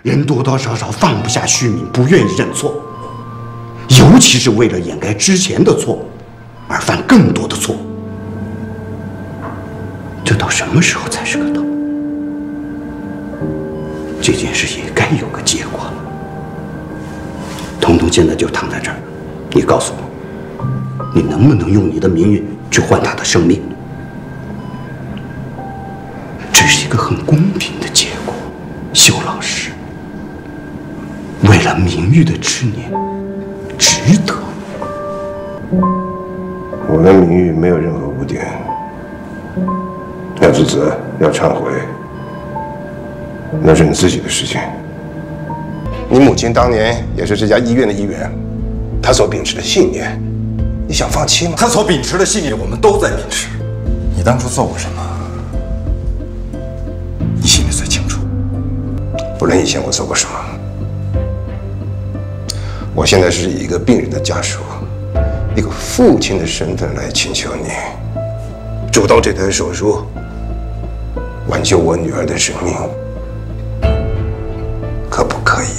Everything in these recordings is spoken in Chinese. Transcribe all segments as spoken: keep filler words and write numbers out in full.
人多多少少放不下虚名，不愿意认错，尤其是为了掩盖之前的错，而犯更多的错。这到什么时候才是个头？这件事也该有个结果了。彤彤现在就躺在这儿，你告诉我，你能不能用你的名誉去换他的生命？这是一个很公平的结果，修老师。为了名誉的执念，值得。 我的名誉没有任何污点，要自责，要忏悔，那是你自己的事情。你母亲当年也是这家医院的一员，她所秉持的信念，你想放弃吗？ 她所秉持的信念，我们都在秉持。你当初做过什么，你心里最清楚。 不论以前我做过什么，我现在是以一个病人的家属，一个父亲的身份来请求你，主导这台手术，挽救我女儿的生命，可不可以？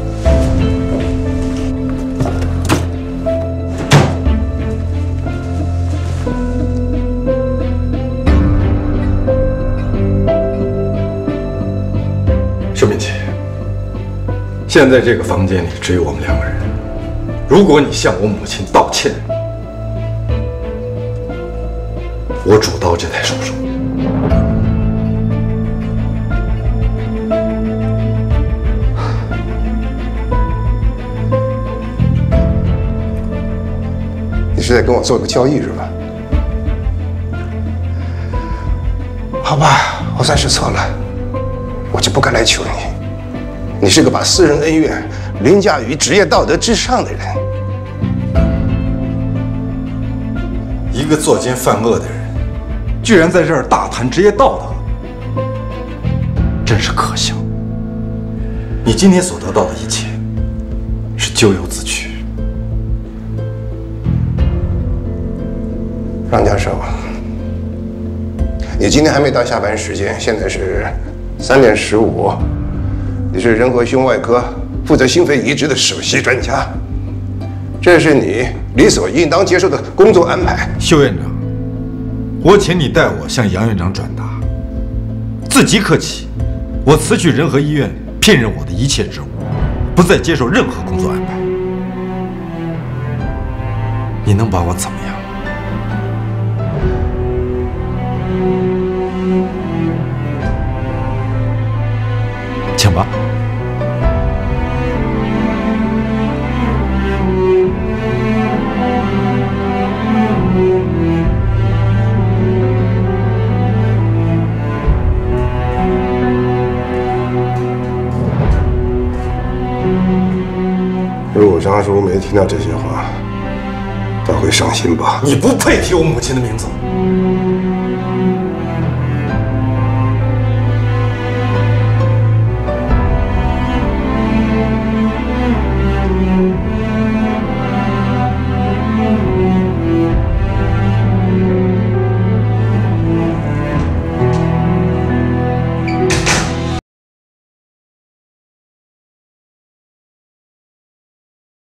秀敏姐，现在这个房间里只有我们两个人。如果你向我母亲道歉，我主刀这台手术。 你是在跟我做个交易是吧？好吧，我算是错了，我就不该来求你。你是个把私人恩怨凌驾于职业道德之上的人。 一个作奸犯恶的人，居然在这儿大谈职业道德，真是可笑。你今天所得到的一切，是咎由自取。 让教授，你今天还没到下班时间，现在是三点十五。你是人和胸外科负责心肺移植的首席专家，这是你理所应当接受的工作安排。 邱院长，我请你代我向杨院长转达，自即刻起，我辞去仁和医院聘任我的一切职务，不再接受任何工作安排。你能把我怎么样？请吧。 如果张叔没听到这些话，他会伤心吧？ 你不配提我母亲的名字。